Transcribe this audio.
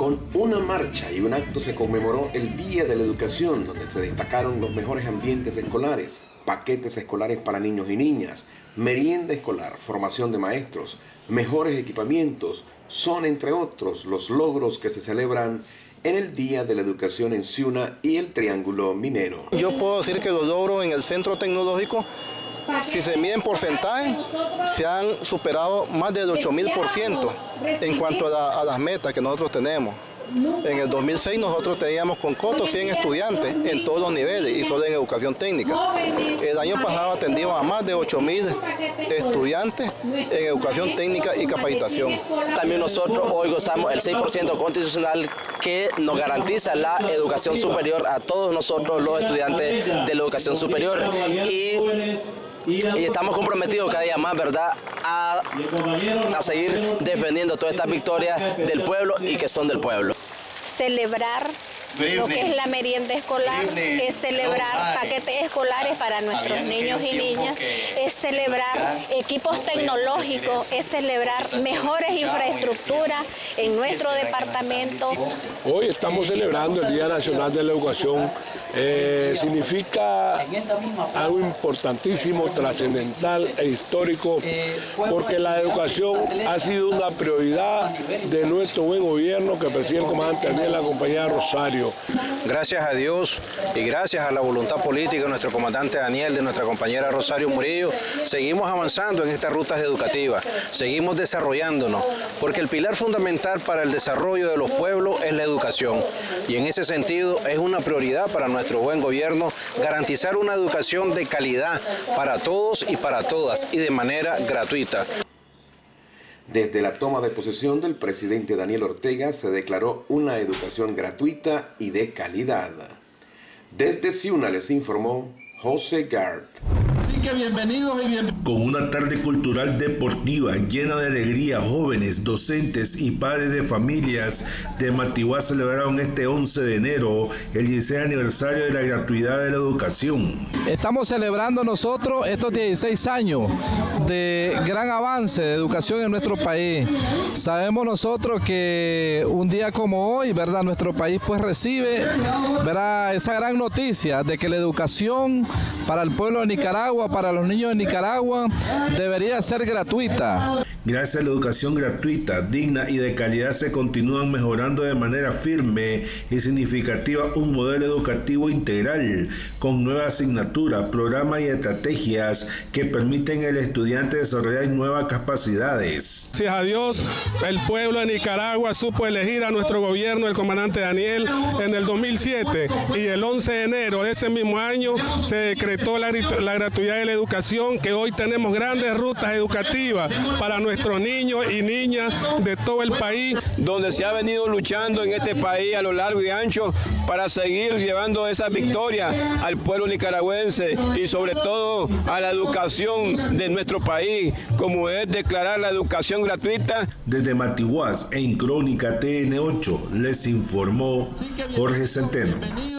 Con una marcha y un acto se conmemoró el Día de la Educación, donde se destacaron los mejores ambientes escolares, paquetes escolares para niños y niñas, merienda escolar, formación de maestros, mejores equipamientos. Son, entre otros, los logros que se celebran en el Día de la Educación en Ciuna y el Triángulo Minero. Yo puedo decir que los logros en el centro tecnológico, si se mide en porcentaje, se han superado más del 8000% en cuanto a las metas que nosotros tenemos. En el 2006 nosotros teníamos con Coto 100 estudiantes en todos los niveles y solo en educación técnica. El año pasado atendimos a más de 8000 estudiantes en educación técnica y capacitación. También nosotros hoy gozamos el 6% constitucional que nos garantiza la educación superior a todos nosotros los estudiantes de la educación superior. Y estamos comprometidos cada día más, ¿verdad?, a seguir defendiendo todas estas victorias del pueblo y que son del pueblo. Celebrar lo que es la merienda escolar, es celebrar paquetes escolares para nuestros niños y niñas, es celebrar equipos tecnológicos, es celebrar mejores infraestructuras en nuestro departamento. Hoy estamos celebrando el Día Nacional de la Educación. Significa algo importantísimo, trascendental e histórico, porque la educación ha sido una prioridad de nuestro buen gobierno que preside el comandante Daniel, la compañía Rosario. Gracias a Dios y gracias a la voluntad política de nuestro comandante Daniel, de nuestra compañera Rosario Murillo, seguimos avanzando en estas rutas educativas, seguimos desarrollándonos, porque el pilar fundamental para el desarrollo de los pueblos es la educación. Y en ese sentido es una prioridad para nuestro buen gobierno garantizar una educación de calidad para todos y para todas y de manera gratuita. Desde la toma de posesión del presidente Daniel Ortega se declaró una educación gratuita y de calidad. Desde Ciuna les informó José Gart. Así que bienvenidos y bienvenidos. Con una tarde cultural deportiva llena de alegría, jóvenes, docentes y padres de familias de Matiguá celebraron este 11 de enero el 16 aniversario de la gratuidad de la educación. Estamos celebrando nosotros estos 16 años de gran avance de educación en nuestro país. Sabemos nosotros que un día como hoy, ¿verdad?, nuestro país pues recibe, ¿verdad?, esa gran noticia de que la educación para el pueblo de Nicaragua, para los niños de Nicaragua, debería ser gratuita. Gracias a la educación gratuita, digna y de calidad se continúan mejorando de manera firme y significativa un modelo educativo integral con nuevas asignaturas, programas y estrategias que permiten al estudiante desarrollar nuevas capacidades. Gracias a Dios, el pueblo de Nicaragua supo elegir a nuestro gobierno, el comandante Daniel, en el 2007 y el 11 de enero de ese mismo año se decretó la gratuidad de la educación, que hoy tenemos grandes rutas educativas para nuestros niños y niñas de todo el país. Donde se ha venido luchando en este país a lo largo y ancho para seguir llevando esa victoria al pueblo nicaragüense y sobre todo a la educación de nuestro país, como es declarar la educación gratuita. Desde Matiguás, en Crónica TN8, les informó Jorge Centeno.